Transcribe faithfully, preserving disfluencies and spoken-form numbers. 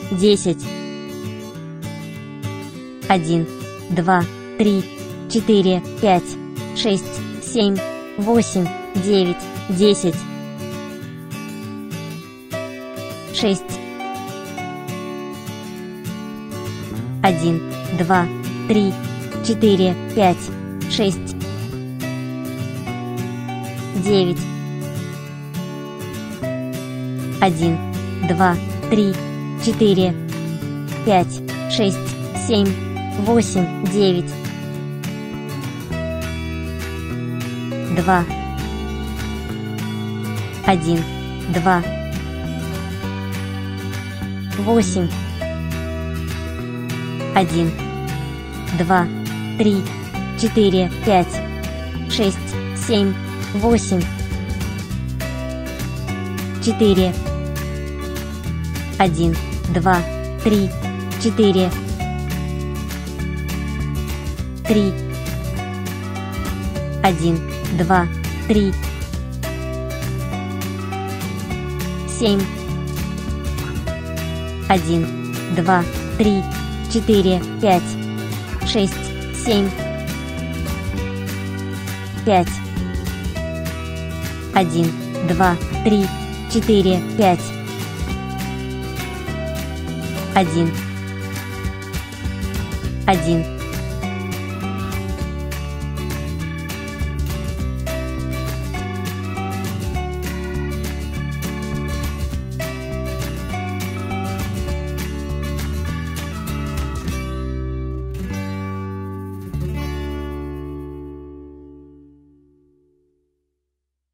десять. Один, два, три, четыре, пять, шесть, семь, восемь, девять, десять. Шесть. Один, два, три, четыре, пять, шесть, девять. Один, два, три, четыре, пять, шесть, семь, восемь, девять. Два. Один, два, восемь. Один, два, три, четыре, пять, шесть, семь, восемь. Четыре. Один, два, три, четыре. Три. Один, два, три. Семь. Один, два, три, четыре, пять, шесть, семь. Пять. Один, два, три, четыре, пять. Один. Один.